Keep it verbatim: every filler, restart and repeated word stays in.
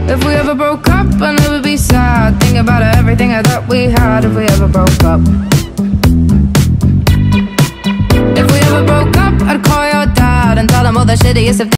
If we ever broke up, I knew it'd be sad. Think about everything I thought we had. If we ever broke up, if we ever broke up, I'd call your dad and tell him all the shit he used to